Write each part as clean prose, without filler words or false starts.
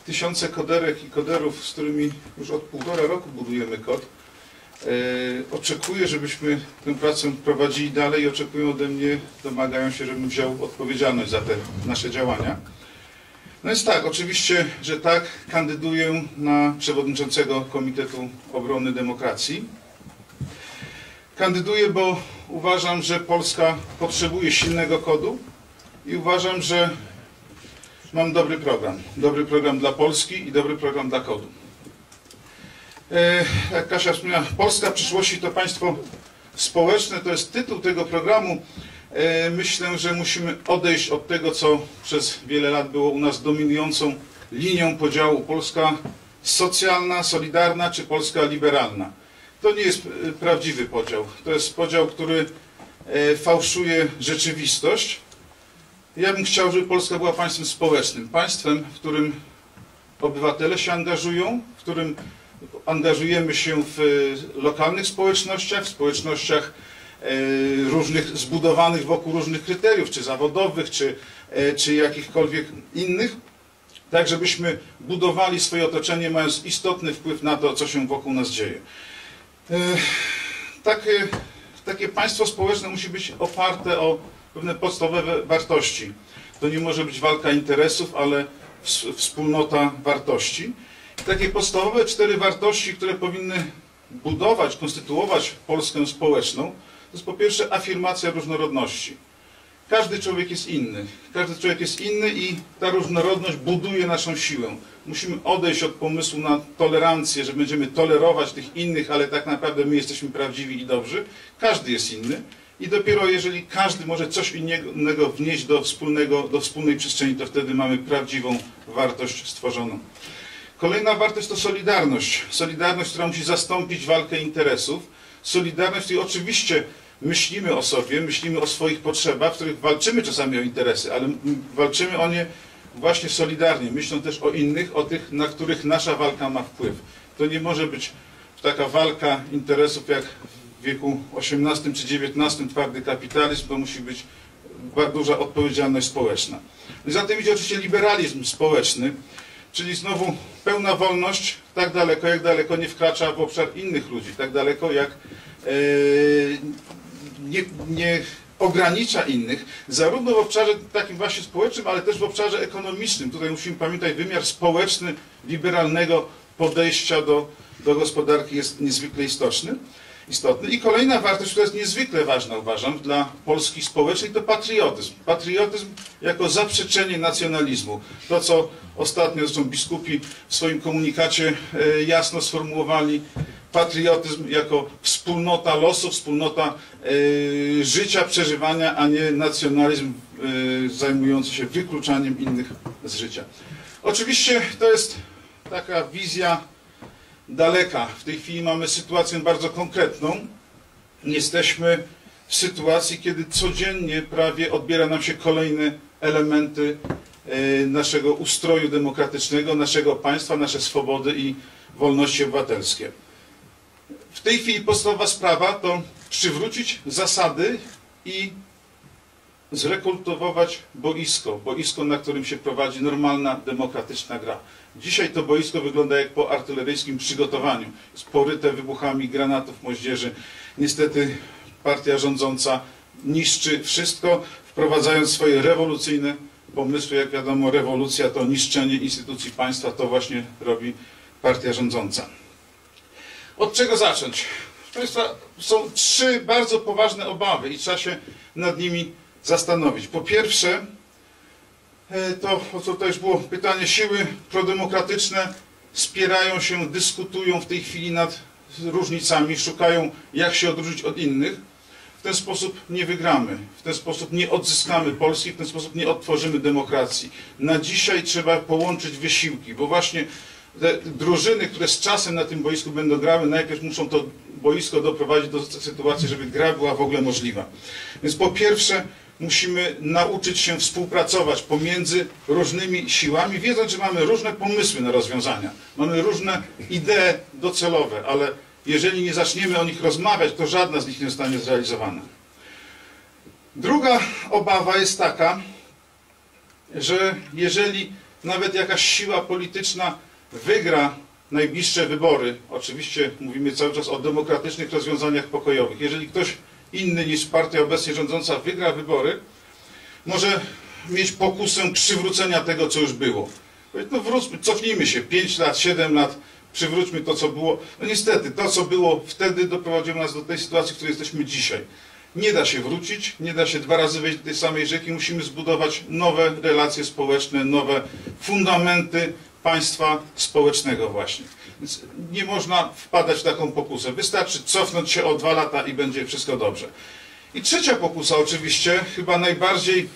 tysiące koderek i koderów, z którymi już od 1,5 roku budujemy kod, oczekuję, żebyśmy tę pracę prowadzili dalej i oczekują ode mnie, domagają się, żebym wziął odpowiedzialność za te nasze działania. No więc tak, oczywiście, że tak, kandyduję na przewodniczącego Komitetu Obrony Demokracji. Kandyduję, bo uważam, że Polska potrzebuje silnego kodu i uważam, że mam dobry program. Dobry program dla Polski i dobry program dla kodu. Jak Kasia wspomniała, Polska przyszłości to państwo społeczne, to jest tytuł tego programu. Myślę, że musimy odejść od tego, co przez wiele lat było u nas dominującą linią podziału Polska socjalna, solidarna czy Polska liberalna. To nie jest prawdziwy podział. To jest podział, który fałszuje rzeczywistość. Ja bym chciał, żeby Polska była państwem społecznym. Państwem, w którym obywatele się angażują, w którym angażujemy się w lokalnych społecznościach, w społecznościach różnych, zbudowanych wokół różnych kryteriów, czy zawodowych, czy jakichkolwiek innych, tak żebyśmy budowali swoje otoczenie, mając istotny wpływ na to, co się wokół nas dzieje. Takie państwo społeczne musi być oparte o pewne podstawowe wartości. To nie może być walka interesów, ale wspólnota wartości. Takie podstawowe 4 wartości, które powinny budować, konstytuować Polskę społeczną, to jest po pierwsze afirmacja różnorodności. Każdy człowiek jest inny. Każdy człowiek jest inny i ta różnorodność buduje naszą siłę. Musimy odejść od pomysłu na tolerancję, że będziemy tolerować tych innych, ale tak naprawdę my jesteśmy prawdziwi i dobrzy. Każdy jest inny i dopiero jeżeli każdy może coś innego wnieść do wspólnej przestrzeni, to wtedy mamy prawdziwą wartość stworzoną. Kolejna wartość to solidarność. Solidarność, która musi zastąpić walkę interesów. Solidarność, w której oczywiście myślimy o sobie, myślimy o swoich potrzebach, w których walczymy czasami o interesy, ale walczymy o nie właśnie solidarnie. Myślą też o innych, o tych, na których nasza walka ma wpływ. To nie może być taka walka interesów jak w wieku XVIII czy XIX, twardy kapitalizm, to musi być bardzo duża odpowiedzialność społeczna. I za tym idzie oczywiście liberalizm społeczny, czyli znowu pełna wolność, tak daleko, jak daleko nie wkracza w obszar innych ludzi, tak daleko jak nie ogranicza innych, zarówno w obszarze takim właśnie społecznym, ale też w obszarze ekonomicznym. Tutaj musimy pamiętać, wymiar społeczny, liberalnego podejścia do gospodarki jest niezwykle istotny. I kolejna wartość, która jest niezwykle ważna, uważam, dla Polski społecznej, to patriotyzm. Patriotyzm jako zaprzeczenie nacjonalizmu. To, co ostatnio zresztą biskupi w swoim komunikacie jasno sformułowali, patriotyzm jako wspólnota losu, wspólnota życia, przeżywania, a nie nacjonalizm zajmujący się wykluczaniem innych z życia. Oczywiście to jest taka wizja daleka. W tej chwili mamy sytuację bardzo konkretną. Jesteśmy w sytuacji, kiedy codziennie prawie odbiera nam się kolejne elementy naszego ustroju demokratycznego, naszego państwa, nasze swobody i wolności obywatelskie. W tej chwili podstawowa sprawa to przywrócić zasady i zrekultywować boisko, na którym się prowadzi normalna, demokratyczna gra. Dzisiaj to boisko wygląda jak po artyleryjskim przygotowaniu. Jest poryte wybuchami granatów moździerzy. Niestety partia rządząca niszczy wszystko, wprowadzając swoje rewolucyjne pomysły. Jak wiadomo, rewolucja to niszczenie instytucji państwa, to właśnie robi partia rządząca. Od czego zacząć? Proszę Państwa, są 3 bardzo poważne obawy i trzeba się nad nimi zastanowić. Po pierwsze, to o co to już było pytanie, siły prodemokratyczne spierają się, dyskutują w tej chwili nad różnicami, szukają jak się odróżnić od innych. W ten sposób nie wygramy, w ten sposób nie odzyskamy Polski, w ten sposób nie odtworzymy demokracji. Na dzisiaj trzeba połączyć wysiłki, bo właśnie te drużyny, które z czasem na tym boisku będą grały, najpierw muszą to boisko doprowadzić do sytuacji, żeby gra była w ogóle możliwa. Więc po pierwsze musimy nauczyć się współpracować pomiędzy różnymi siłami, wiedząc, że mamy różne pomysły na rozwiązania, mamy różne idee docelowe, ale jeżeli nie zaczniemy o nich rozmawiać, to żadna z nich nie zostanie zrealizowana. Druga obawa jest taka, że jeżeli nawet jakaś siła polityczna wygra najbliższe wybory, oczywiście mówimy cały czas o demokratycznych rozwiązaniach pokojowych, jeżeli ktoś inny niż partia obecnie rządząca wygra wybory, może mieć pokusę przywrócenia tego, co już było. No wróćmy, cofnijmy się 5 lat, 7 lat, przywróćmy to, co było. No niestety, to, co było wtedy, doprowadziło nas do tej sytuacji, w której jesteśmy dzisiaj. Nie da się wrócić, nie da się 2 razy wejść do tej samej rzeki, musimy zbudować nowe relacje społeczne, nowe fundamenty państwa społecznego właśnie. Więc nie można wpadać w taką pokusę. Wystarczy cofnąć się o 2 lata i będzie wszystko dobrze. I trzecia pokusa oczywiście, chyba najbardziej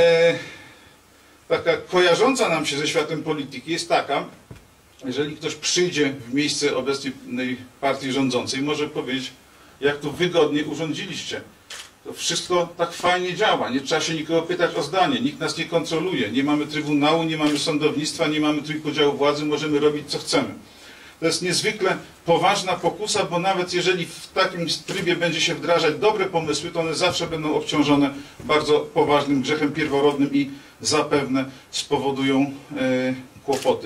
taka kojarząca nam się ze światem polityki jest taka, jeżeli ktoś przyjdzie w miejsce obecnej partii rządzącej, może powiedzieć, jak tu wygodnie urządziliście. To wszystko tak fajnie działa, nie trzeba się nikogo pytać o zdanie, nikt nas nie kontroluje, nie mamy trybunału, nie mamy sądownictwa, nie mamy trójpodziału władzy, możemy robić co chcemy. To jest niezwykle poważna pokusa, bo nawet jeżeli w takim trybie będzie się wdrażać dobre pomysły, to one zawsze będą obciążone bardzo poważnym grzechem pierworodnym i zapewne spowodują kłopoty.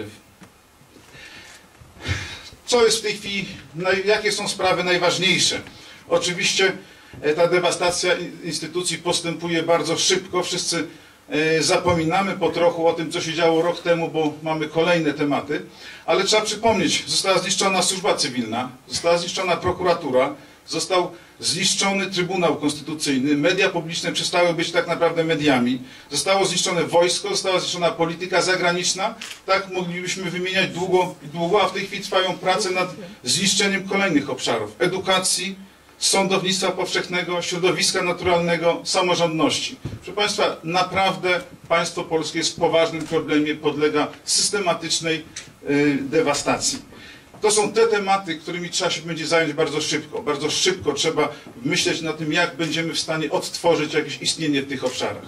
Co jest w tej chwili, jakie są sprawy najważniejsze? Oczywiście ta dewastacja instytucji postępuje bardzo szybko. Wszyscy zapominamy po trochu o tym, co się działo rok temu, bo mamy kolejne tematy. Ale trzeba przypomnieć, została zniszczona służba cywilna, została zniszczona prokuratura, został zniszczony Trybunał Konstytucyjny, media publiczne przestały być tak naprawdę mediami, zostało zniszczone wojsko, została zniszczona polityka zagraniczna. Tak moglibyśmy wymieniać długo i długo, a w tej chwili trwają prace nad zniszczeniem kolejnych obszarów: edukacji, sądownictwa powszechnego, środowiska naturalnego, samorządności. Proszę Państwa, naprawdę państwo polskie jest w poważnym problemie, podlega systematycznej dewastacji. To są te tematy, którymi trzeba się będzie zająć bardzo szybko. Bardzo szybko trzeba myśleć na tym, jak będziemy w stanie odtworzyć jakieś istnienie w tych obszarach.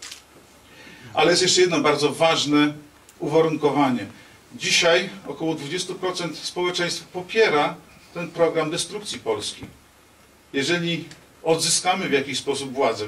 Ale jest jeszcze jedno bardzo ważne uwarunkowanie. Dzisiaj około 20% społeczeństwa popiera ten program destrukcji Polski. Jeżeli odzyskamy w jakiś sposób władzę,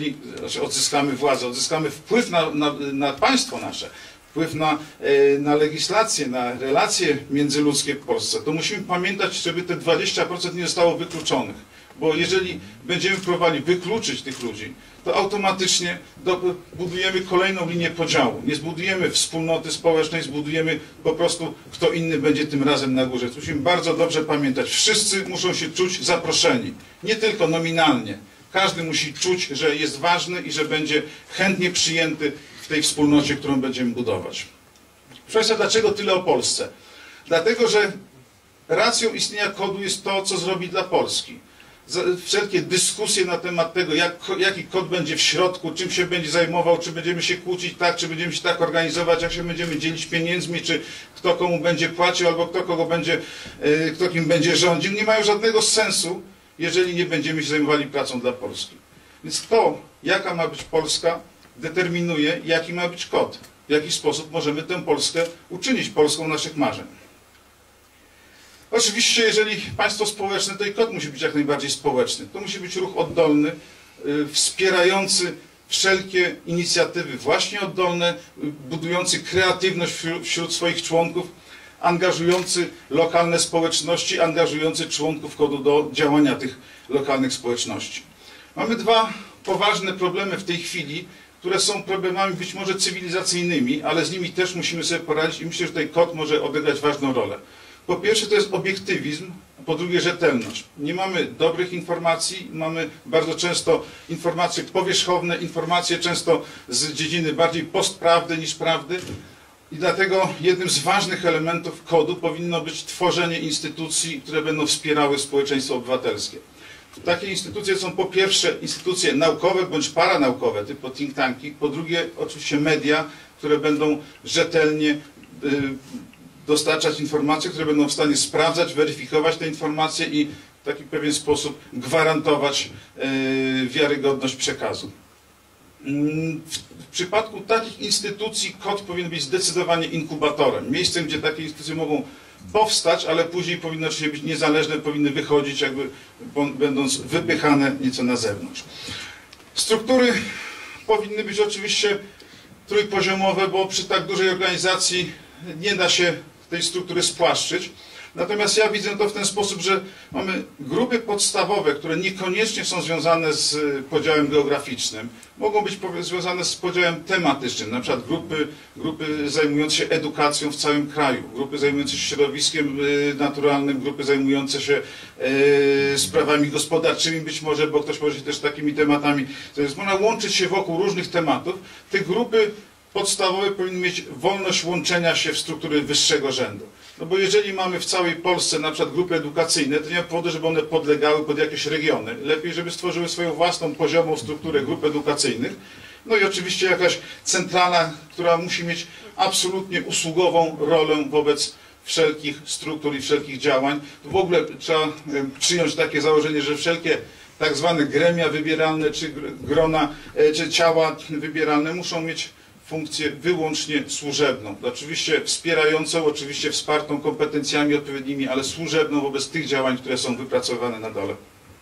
odzyskamy wpływ na państwo nasze, wpływ na legislację, na relacje międzyludzkie w Polsce, to musimy pamiętać, żeby te 20% nie zostało wykluczonych. Bo jeżeli będziemy próbowali wykluczyć tych ludzi, to automatycznie budujemy kolejną linię podziału. Nie zbudujemy wspólnoty społecznej, zbudujemy po prostu, kto inny będzie tym razem na górze. Musimy bardzo dobrze pamiętać, wszyscy muszą się czuć zaproszeni. Nie tylko nominalnie. Każdy musi czuć, że jest ważny i że będzie chętnie przyjęty w tej wspólnocie, którą będziemy budować. Proszę Państwa, dlaczego tyle o Polsce? Dlatego, że racją istnienia kodu jest to, co zrobi dla Polski. Wszelkie dyskusje na temat tego, jaki kod będzie w środku, czym się będzie zajmował, czy będziemy się kłócić tak, czy będziemy się tak organizować, jak się będziemy dzielić pieniędzmi, czy kto komu będzie płacił, albo kto kim będzie rządził, nie mają żadnego sensu, jeżeli nie będziemy się zajmowali pracą dla Polski. Więc to, jaka ma być Polska, determinuje, jaki ma być kod, w jaki sposób możemy tę Polskę uczynić Polską naszych marzeń. Oczywiście, jeżeli państwo społeczne, to i kod musi być jak najbardziej społeczny. To musi być ruch oddolny, wspierający wszelkie inicjatywy właśnie oddolne, budujący kreatywność wśród swoich członków, angażujący lokalne społeczności, angażujący członków kodu do działania tych lokalnych społeczności. Mamy 2 poważne problemy w tej chwili, które są problemami być może cywilizacyjnymi, ale z nimi też musimy sobie poradzić i myślę, że tutaj kod może odegrać ważną rolę. Po pierwsze to jest obiektywizm, po drugie rzetelność. Nie mamy dobrych informacji, mamy bardzo często informacje powierzchowne, informacje często z dziedziny bardziej postprawdy niż prawdy i dlatego jednym z ważnych elementów kodu powinno być tworzenie instytucji, które będą wspierały społeczeństwo obywatelskie. Takie instytucje są po pierwsze instytucje naukowe bądź paranaukowe, typu think tanki, po drugie oczywiście media, które będą rzetelnie dostarczać informacje, które będą w stanie sprawdzać, weryfikować te informacje i w taki pewien sposób gwarantować wiarygodność przekazu. W przypadku takich instytucji kod powinien być zdecydowanie inkubatorem, miejscem, gdzie takie instytucje mogą powstać, ale później powinny oczywiście być niezależne, powinny wychodzić, jakby będąc wypychane nieco na zewnątrz. Struktury powinny być oczywiście trójpoziomowe, bo przy tak dużej organizacji nie da się tej struktury spłaszczyć. Natomiast ja widzę to w ten sposób, że mamy grupy podstawowe, które niekoniecznie są związane z podziałem geograficznym. Mogą być związane z podziałem tematycznym, na przykład grupy zajmujące się edukacją w całym kraju, grupy zajmujące się środowiskiem naturalnym, grupy zajmujące się sprawami gospodarczymi być może, bo ktoś może się też takimi tematami. To jest, można łączyć się wokół różnych tematów. Te grupy podstawowe powinny mieć wolność łączenia się w struktury wyższego rzędu. No bo jeżeli mamy w całej Polsce na przykład grupy edukacyjne, to nie ma powodu, żeby one podlegały pod jakieś regiony. Lepiej, żeby stworzyły swoją własną poziomą strukturę grup edukacyjnych. No i oczywiście jakaś centrala, która musi mieć absolutnie usługową rolę wobec wszelkich struktur i wszelkich działań. To w ogóle trzeba przyjąć takie założenie, że wszelkie tak zwane gremia wybieralne, czy grona, czy ciała wybieralne muszą mieć funkcję wyłącznie służebną. Oczywiście wspierającą, oczywiście wspartą kompetencjami odpowiednimi, ale służebną wobec tych działań, które są wypracowane na dole.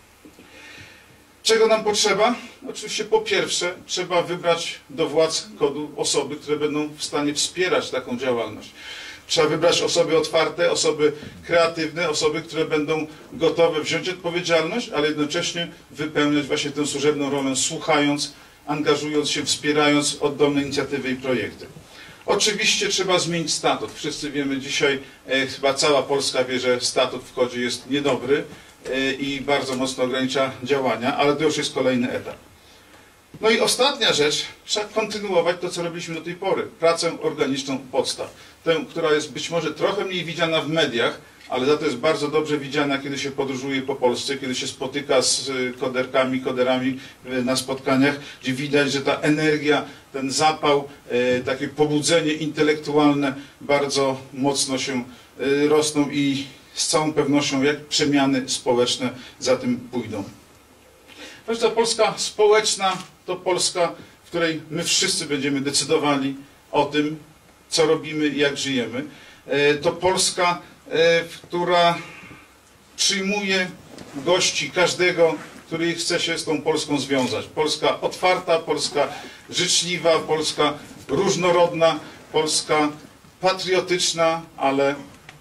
Czego nam potrzeba? Oczywiście po pierwsze trzeba wybrać do władz KOD-u osoby, które będą w stanie wspierać taką działalność. Trzeba wybrać osoby otwarte, osoby kreatywne, osoby, które będą gotowe wziąć odpowiedzialność, ale jednocześnie wypełniać właśnie tę służebną rolę, słuchając, angażując się, wspierając oddolne inicjatywy i projekty. Oczywiście trzeba zmienić statut. Wszyscy wiemy dzisiaj, chyba cała Polska wie, że statut w KOD-zie jest niedobry i bardzo mocno ogranicza działania, ale to już jest kolejny etap. No i ostatnia rzecz, trzeba kontynuować to, co robiliśmy do tej pory. Pracę organiczną podstaw. Tę, która jest być może trochę mniej widziana w mediach, ale za to jest bardzo dobrze widziana, kiedy się podróżuje po Polsce, kiedy się spotyka z koderkami, koderami na spotkaniach, gdzie widać, że ta energia, ten zapał, takie pobudzenie intelektualne bardzo mocno się rosną i z całą pewnością jak przemiany społeczne za tym pójdą. Ta Polska społeczna to Polska, w której my wszyscy będziemy decydowali o tym, co robimy i jak żyjemy. To Polska, która przyjmuje gości każdego, który chce się z tą Polską związać. Polska otwarta, Polska życzliwa, Polska różnorodna, Polska patriotyczna, ale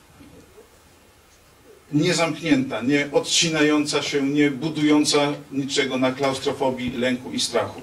nie zamknięta, nie odcinająca się, nie budująca niczego na klaustrofobii, lęku i strachu.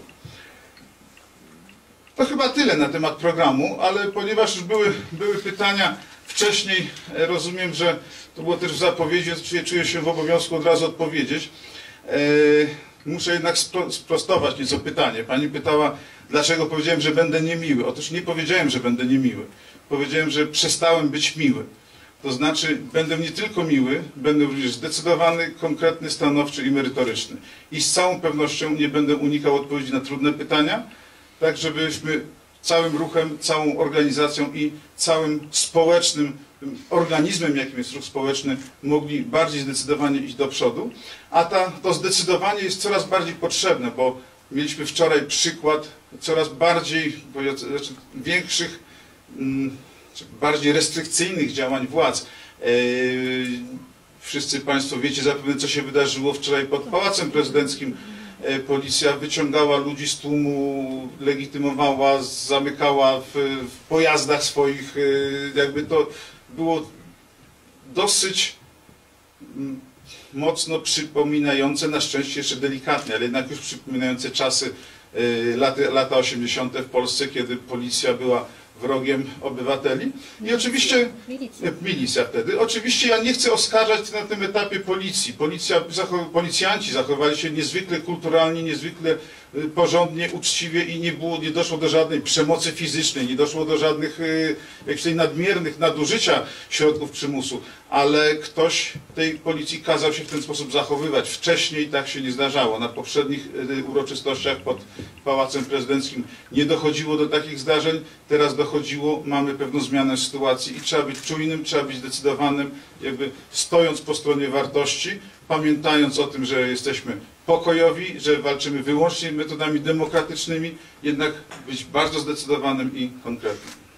To chyba tyle na temat programu, ale ponieważ już były pytania wcześniej, rozumiem, że to było też w zapowiedzi, więc czuję się w obowiązku od razu odpowiedzieć. Muszę jednak sprostować nieco pytanie. Pani pytała, dlaczego powiedziałem, że będę niemiły. Otóż nie powiedziałem, że będę niemiły. Powiedziałem, że przestałem być miły. To znaczy, będę nie tylko miły, będę również zdecydowany, konkretny, stanowczy i merytoryczny. I z całą pewnością nie będę unikał odpowiedzi na trudne pytania, tak żebyśmy całym ruchem, całą organizacją i całym społecznym organizmem, jakim jest ruch społeczny, mogli bardziej zdecydowanie iść do przodu. A to zdecydowanie jest coraz bardziej potrzebne, bo mieliśmy wczoraj przykład coraz bardziej, znaczy większych, bardziej restrykcyjnych działań władz. Wszyscy Państwo wiecie zapewne, co się wydarzyło wczoraj pod Pałacem Prezydenckim. Policja wyciągała ludzi z tłumu, legitymowała, zamykała w pojazdach swoich. Jakby to było dosyć mocno przypominające, na szczęście jeszcze delikatnie, ale jednak już przypominające czasy lata 80. w Polsce, kiedy policja była wrogiem obywateli. I oczywiście milicja wtedy. Oczywiście ja nie chcę oskarżać na tym etapie policji. Policjanci zachowali się niezwykle kulturalnie, niezwykle porządnie, uczciwie i nie doszło do żadnej przemocy fizycznej, nie doszło do żadnych jakichś nadmiernych nadużycia środków przymusu, ale ktoś tej policji kazał się w ten sposób zachowywać. Wcześniej tak się nie zdarzało. Na poprzednich uroczystościach pod Pałacem Prezydenckim nie dochodziło do takich zdarzeń, teraz dochodziło, mamy pewną zmianę sytuacji i trzeba być czujnym, trzeba być zdecydowanym, jakby stojąc po stronie wartości, pamiętając o tym, że jesteśmy pokojowi, że walczymy wyłącznie metodami demokratycznymi, jednak być bardzo zdecydowanym i konkretnym.